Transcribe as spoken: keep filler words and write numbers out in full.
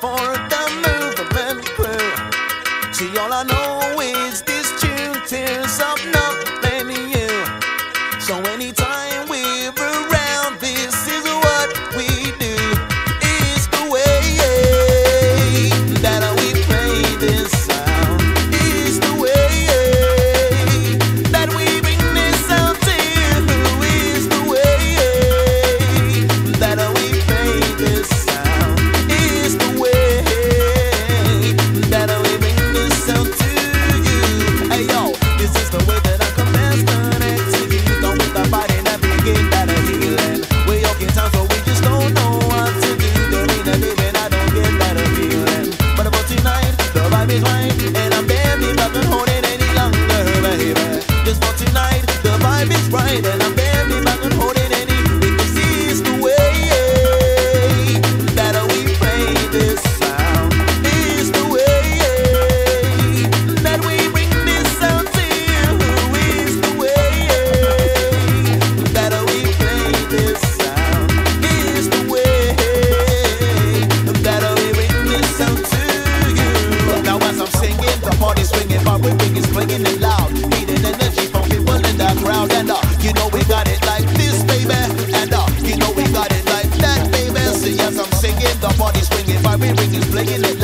for the movement crew. See, all I know is this tune tears up nothing you. So anytime we're around, this is what we do. It's the way that we play this sound. It's the way that we bring this out to you. It's the way that we play this sound. It's the way that we bring this out to you. Hey yo, this is the way that I commence connect to you. Come with the body that begin that a healing. We all get time, so we just don't know what to do. There ain't a living, I don't get that a feeling. But about tonight, the vibe is right, and I'm barely not gonna hold it any longer, baby. Just for tonight, the vibe is right, and I'm barely not gonna hold it any. Because it's the way that we play this sound. It's the way that we bring this out to you. It's the way that we play this sound. It's the way that we bring this out to you. Now as I'm singing, the party's swinging, but we bring is swinging it loud. Heating energy from people in the crowd. And uh, you know we got it like this, baby. And uh, you know we got it like that, baby. See, as I'm singing, the party's swinging, but we bring is swinging it loud.